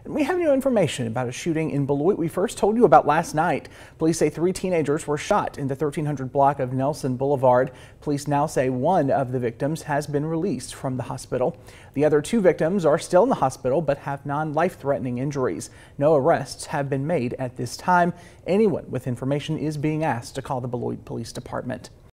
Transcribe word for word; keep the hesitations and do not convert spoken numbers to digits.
And we have new information about a shooting in Beloit we first told you about last night. Police say three teenagers were shot in the thirteen hundred block of Nelson Boulevard. Police now say one of the victims has been released from the hospital. The other two victims are still in the hospital but have non-life-threatening injuries. No arrests have been made at this time. Anyone with information is being asked to call the Beloit Police Department.